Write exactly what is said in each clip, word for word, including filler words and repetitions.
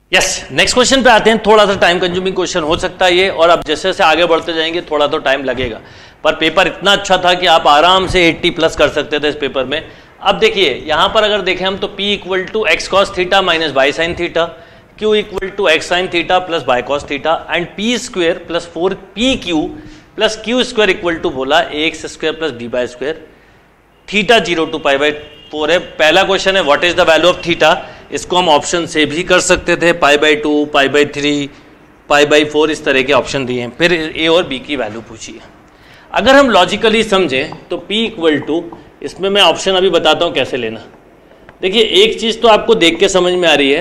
Yes, next question पे आते हैं। थोड़ा सा टाइम कंज्यूमिंग क्वेश्चन हो सकता है ये, और अब जैसे जैसे आगे बढ़ते जाएंगे थोड़ा तो टाइम लगेगा, पर पेपर इतना अच्छा था कि आप आराम से अस्सी प्लस कर सकते थे इस पेपर में। अब देखिए यहाँ पर अगर देखें हम तो P equal to x cos theta minus y sine theta, Q equal to x sine theta plus y cos theta, and P square plus four p q plus q square equal to बोला a x square plus b y square, theta zero to pi by four है। पहला question है what is the value of theta, इसको हम option से भी कर सकते थे, pi by two, pi by three, pi by four, इस तरह के ऑप्शन दिए हैं। फिर ए और बी की वैल्यू पूछी है। अगर हम लॉजिकली समझें तो P इक्वल टू, इसमें मैं ऑप्शन अभी बताता हूँ कैसे लेना। देखिए एक चीज़ तो आपको देख के समझ में आ रही है,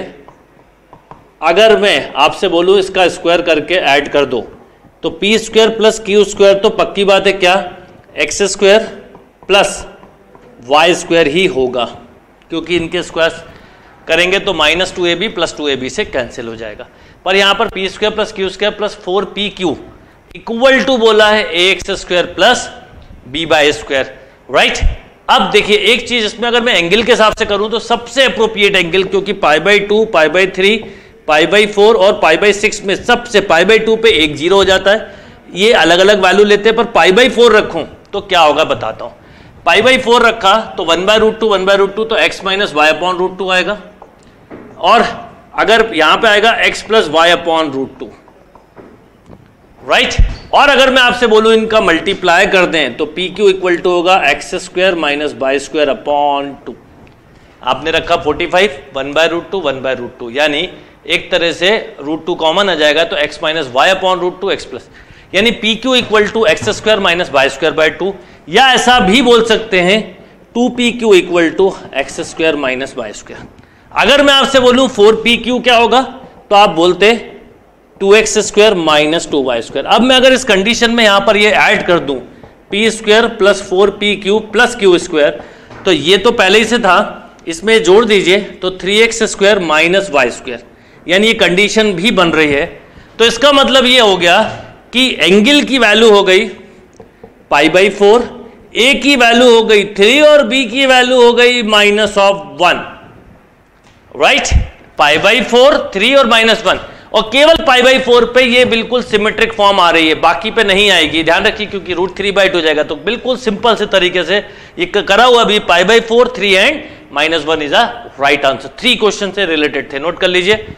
अगर मैं आपसे बोलूँ इसका स्क्वायर करके ऐड कर दो तो p square plus q square तो पक्की बात है क्या, x square plus y square ही होगा, क्योंकि इनके स्क्वायर करेंगे तो minus two a b plus two a b से कैंसिल हो जाएगा। पर यहाँ पर p square plus q square plus four p q equal to बोला है a x square plus b y square, right. अब देखिए एक चीज इसमें अगर मैं एंगल के हिसाब से करूं तो सबसे अप्रोप्रिएट एंगल, क्योंकि pi by two, pi by three, pi by four और पाई बाई सिक्स में सबसे पाई बाई टू पे एक जीरो हो जाता है, ये अलग अलग वैल्यू लेते हैं, पर पाई बाई फोर रखूं तो क्या होगा बताता हूं। पाई बाई फोर रखा तो one by root two, one by root two तो x minus y upon root two आएगा, और अगर यहां पे आएगा x plus y upon root two, right. और अगर मैं आपसे बोलूं इनका मल्टीप्लाई कर दें तो पी क्यू इक्वल टू होगा x square minus y square upon two. आपने रखा forty five, one by root two, one by root two, यानी एक तरह से रूट टू कॉमन आ जाएगा तो x minus y upon root two x plus, यानी p q equal to x square minus y square by two, या ऐसा भी बोल सकते हैं two p q equal to x square minus y square. अगर मैं आपसे बोलूं फोर पी क्यू क्या होगा तो आप बोलते two x square minus two y square. अब मैं अगर इस कंडीशन में यहां पर ये ऐड कर दूं p square plus four p q plus q square, तो ये तो पहले ही से था, इसमें जोड़ दीजिए तो three x square minus y square, यानी ये कंडीशन भी बन रही है। तो इसका मतलब ये हो गया कि एंगल की वैल्यू हो गई पाई बाई फोर, ए की वैल्यू हो गई थ्री और बी की वैल्यू हो गई minus of one, right. Pi by four, three और माइनस वन, और केवल पाई बाई फोर पे ये बिल्कुल सिमेट्रिक फॉर्म आ रही है, बाकी पे नहीं आएगी, ध्यान रखिए, क्योंकि रूट थ्री बाई टू जाएगा। तो बिल्कुल सिंपल से तरीके से ये करा हुआ भी pi by four, three and minus one is a right answer. Three question से रिलेटेड थे, नोट कर लीजिए।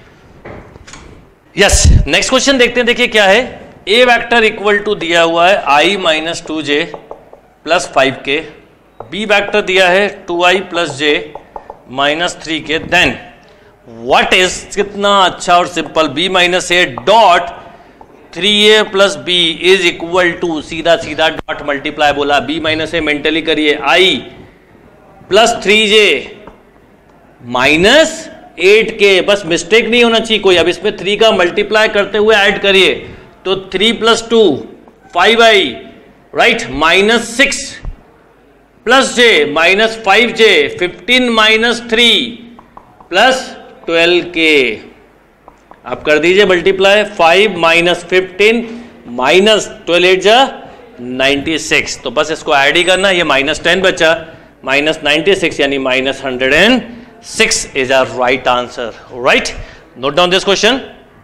यस, नेक्स्ट क्वेश्चन देखते हैं। देखिए क्या है, ए वेक्टर इक्वल टू दिया हुआ है i minus two j plus five k, b vector दिया है two i plus j minus three k, then what is, कितना अच्छा और simple, b minus a dot three a plus b is equal to, सीधा सीधा dot multiply बोला, b minus a mentally करिए, i plus three j minus eight k, बस mistake नहीं होना चाहिए कोई। अब इसमें थ्री का मल्टीप्लाई करते हुए ऐड करिए तो three plus two five i, right, minus six plus j minus five j, fifteen minus three plus twelve k, आप कर दीजिए multiply, five minus fifteen minus twelve eight जा नाइन्टी सिक्स, तो बस इसको ऐड ही करना, ये माइनस टेन बचा, माइनस नाइन्टी सिक्स यानी minus hundred and six is our right answer, right. Note down this question.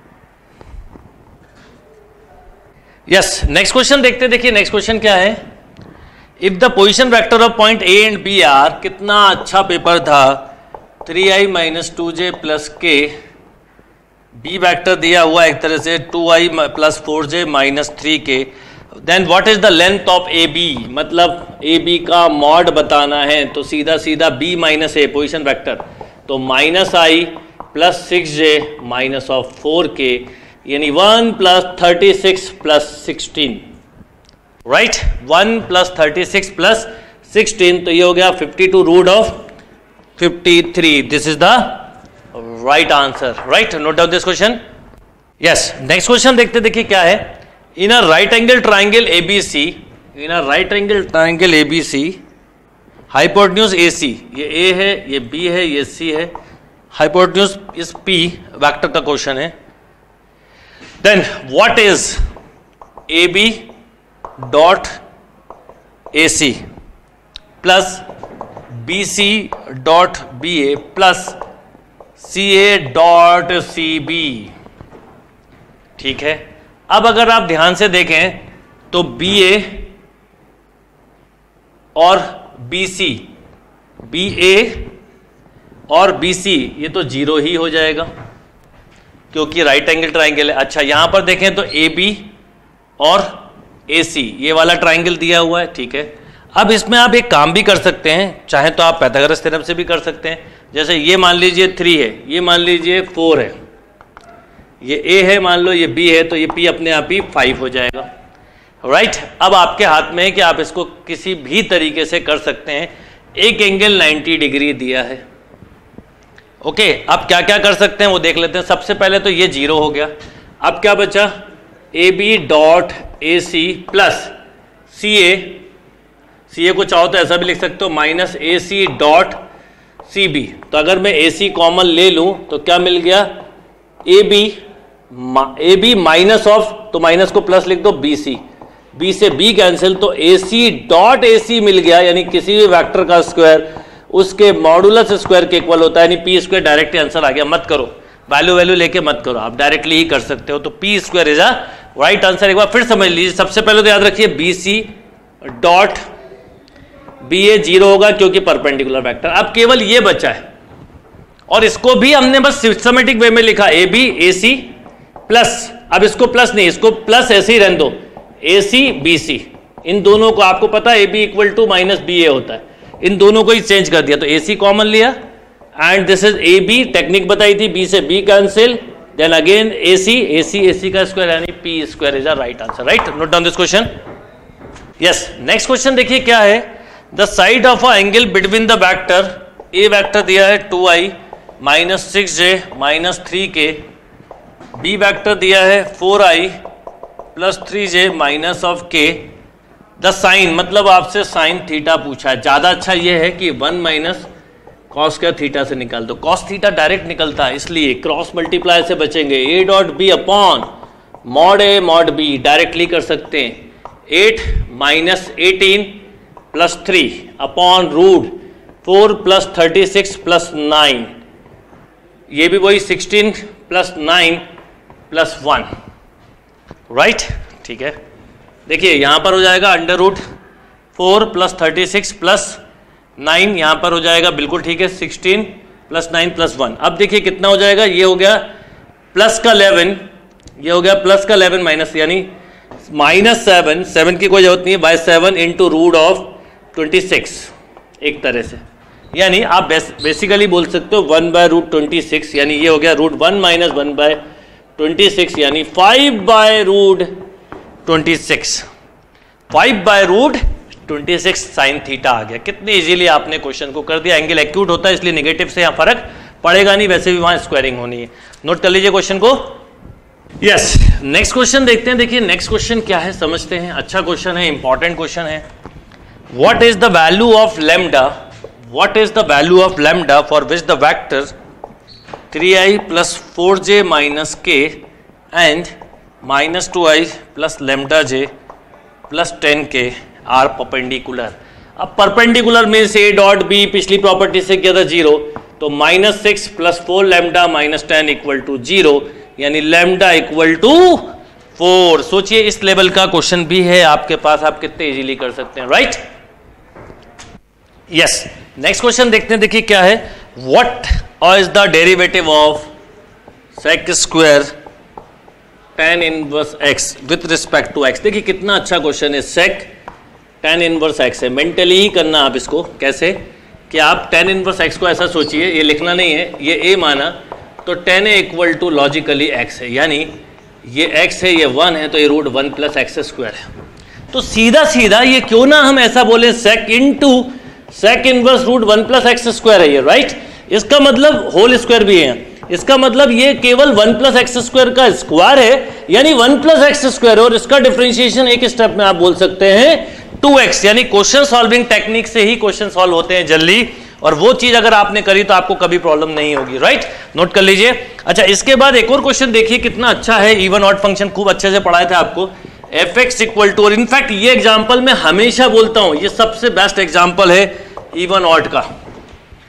Yes, next question देखते हैं। देखिए नेक्स्ट क्वेश्चन क्या है, if the position vector of point A and B are, कितना अच्छा paper था, three i minus two j plus k, b vector दिया हुआ एक तरह से two i plus four j minus three k, then what is the length of A B, मतलब A B का मॉड बताना है, तो सीधा सीधा b minus a position vector, तो minus i plus six j minus of four k, यानी one plus thirty six plus sixteen, right, one plus thirty six plus sixteen, तो ये हो गया fifty two root of fifty three, this is the right answer, right. Note down this question. Yes, next question देखते, देखिए क्या है, in a right angle triangle ABC, in a right angle triangle ABC, hypotenuse AC, ये A है, ये B है, ये C है, हाइपोटेन्यूज इज पी, वेक्टर का क्वेश्चन है, then what is A B dot A C plus B C dot B A plus C A dot C B, ठीक है। अब अगर आप ध्यान से देखें तो बी ए और बी सी, बी ए और बी सी ये तो जीरो ही हो जाएगा क्योंकि राइट एंगल ट्राइंगल है। अच्छा यहां पर देखें तो ए बी और ए सी ये वाला ट्राइंगल दिया हुआ है, ठीक है। अब इसमें आप एक काम भी कर सकते हैं, चाहे तो आप पाइथागोरस थ्योरम से भी कर सकते हैं। जैसे ये मान लीजिए थ्री है, ये मान लीजिए फोर है, ये ए है मान लो, ये बी है, तो ये पी अपने आप ही फाइव हो जाएगा, राइट। अब आपके हाथ में है कि आप इसको किसी भी तरीके से कर सकते हैं। एक एंगल नाइन्टी डिग्री दिया है, ओके। अब क्या क्या कर सकते हैं वो देख लेते हैं। सबसे पहले तो ये जीरो हो गया। अब क्या बचा, A B dot A C plus C A, C A को चाहो तो ऐसा भी लिख सकते हो minus A C dot C B. तो अगर मैं ए सी कॉमन ले लूं तो क्या मिल गया, A B, A B minus of, तो माइनस को प्लस लिख दो बी सी, बी से बी कैंसिल, तो ए सी डॉट ए सी मिल गया। यानी किसी भी वेक्टर का स्क्वायर उसके मॉडुलस स्क्वायर के इक्वल होता है, यानी पी स्क्वायर डायरेक्ट आंसर आ गया। मत करो वैल्यू वैल्यू लेके मत करो, आप डायरेक्टली ही कर सकते हो। तो p square is a right answer. एक बार फिर समझ लीजिए, सबसे पहले तो याद रखिए B C dot B A zero होगा क्योंकि परपेंडिकुलर वेक्टर। अब केवल ये बचा है और इसको भी हमने बस सिस्टमेटिक वे में लिखा, ए बी ए सी प्लस, अब इसको प्लस नहीं, इसको प्लस ऐसे ही रहने दो, ए सी बी सी। इन दोनों को आपको पता है A B equal to minus B A होता है, इन दोनों को ही चेंज कर दिया। तो ए सी कॉमन लिया and this is A B, technique बताई थी, बी से B cancel, then again A C, A C A C का स्क्वायर यानी p square is a right answer, right. Note down this question. Yes, next question देखिए क्या है, the sine of a angle between the vector, a vector दिया है two i minus six j minus three k, b vector दिया है four i plus three j minus of k, the sine, मतलब आपसे sine theta पूछा है। ज्यादा अच्छा ये है कि वन माइनस कॉस का थीटा से निकाल दो, कॉस थीटा डायरेक्ट निकलता है इसलिए क्रॉस मल्टीप्लाई से बचेंगे। A dot b upon mod a mod b directly कर सकते हैं, eight minus eighteen plus three upon root four plus thirty six plus nine, ये भी वही sixteen plus nine plus one, right, ठीक है। देखिए यहां पर हो जाएगा under root four plus thirty six plus nine, यहां पर हो जाएगा बिल्कुल ठीक है sixteen plus nine plus one. अब देखिए कितना हो जाएगा, ये हो गया प्लस का इलेवन, ये हो गया प्लस का इलेवन माइनस यानी माइनस सेवन, सेवन की कोई जरूरत नहीं है, by seven into root of twenty six एक तरह से, यानी आप बेसिकली बोल सकते हो one by root twenty six, यानी ये हो गया root one minus one by twenty six यानी five by root twenty six, five by root twenty six sine theta आ गया। कितने इजीली आपने क्वेश्चन को कर दिया। एंगल एक्यूट होता है इसलिए नेगेटिव से यहाँ फर्क पड़ेगा नहीं, वैसे भी वहां स्क्वायरिंग होनी है। नोट कर लीजिए क्वेश्चन को। यस, नेक्स्ट क्वेश्चन देखते हैं। देखिए नेक्स्ट क्वेश्चन क्या है समझते हैं। अच्छा क्वेश्चन है, इंपॉर्टेंट क्वेश्चन है। What is the value of lambda, what is the value of lambda for which the vector three i plus four j minus k and minus two i plus lambda j plus ten k are perpendicular. अब perpendicular means a dot b, पिछली property से किया था zero, तो minus six plus four lambda minus ten equal to zero, यानी lambda equal to four. सोचिए इस level का क्वेश्चन भी है आपके पास, आप कितने इजीली कर सकते हैं, राइट। यस, नेक्स्ट क्वेश्चन देखते हैं। देखिए क्या है, what is the derivative of sec square tan inverse x with respect to x. देखिए कितना अच्छा क्वेश्चन है। सेक टेन इनवर्स एक्स है, मेंटली ही करना आप इसको। कैसे कि आप टेन इनवर्स एक्स को ऐसा सोचिए, ये लिखना नहीं है, ये ए माना तो tan a equal to logically x है, यानी ये एक्स है ये वन है तो ये root one plus x square है। तो सीधा सीधा ये क्यों ना हम ऐसा बोले sec into sec inverse root one plus x square है ये, राइट। इसका मतलब होल स्क्वायर भी है, इसका मतलब ये केवल वन प्लस एक्स स्क्वायर का स्क्वायर है, यानी वन प्लस एक्स स्क्वायर, और इसका डिफरेंशिएशन एक स्टेप में आप बोल सकते हैं टू एक्स, यानी क्वेश्चन सॉल्विंग टेक्निक से ही क्वेश्चन सॉल्व होते हैं जल्दी, और वो चीज अगर आपने करी तो आपको कभी प्रॉब्लम नहीं होगी, राइट। नोट कर लीजिए। अच्छा, इसके बाद एक और क्वेश्चन देखिए कितना अच्छा है। इवन ऑड फंक्शन खूब अच्छे से पढ़ाए थे आपको। एफ एक्स इक्वल टू, और इनफैक्ट ये एग्जाम्पल मैं हमेशा बोलता हूं, ये सबसे बेस्ट एग्जाम्पल है इवन ऑड का।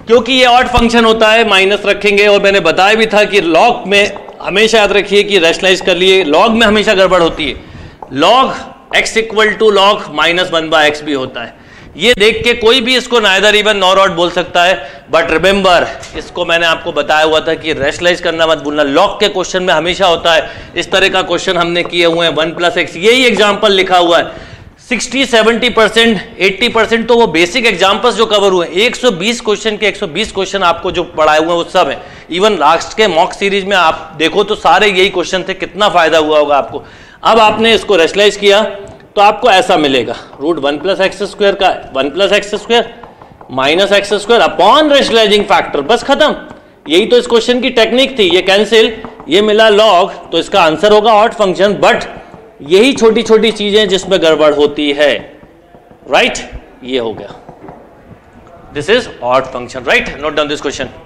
क्योंकि ये ऑड फंक्शन होता है माइनस रखेंगे, और मैंने बताया भी था कि लॉग में हमेशा याद रखिए कि रैशनलाइज कर लिए, लॉग में हमेशा गड़बड़ होती है, log x equal to log minus one by x भी होता है। ये देख के कोई भी इसको नाइदर इवन नॉर ऑड बोल सकता है, बट रिमेंबर इसको मैंने आपको बताया हुआ था कि रैशनलाइज करना मत भूलना, लॉग के क्वेश्चन में हमेशा होता है। इस तरह का क्वेश्चन हमने किए हुए हैं, वन प्लस एक्स, यही एग्जाम्पल लिखा हुआ है। Sixty seventy percent eighty percent तो वो बेसिक एग्जाम्पल्स जो कवर हुए, एक सौ बीस क्वेश्चन के एक सौ बीस क्वेश्चन आपको जो पढ़ाए हुए हैं वो सब है। इवन लास्ट के मॉक सीरीज में आप देखो तो सारे यही क्वेश्चन थे, कितना फायदा हुआ होगा आपको। अब आपने इसको रैशनलाइज किया तो आपको ऐसा मिलेगा, root one plus x square का one plus x square minus x square upon rationalising factor, बस खत्म। यही तो इस क्वेश्चन की टेक्निक थी, ये कैंसिल, ये मिला लॉग, तो इसका आंसर होगा ऑड फंक्शन। बट यही छोटी छोटी चीजें जिसमें गड़बड़ होती है, राइट, ये हो गया, this is odd function, right. Note down this question.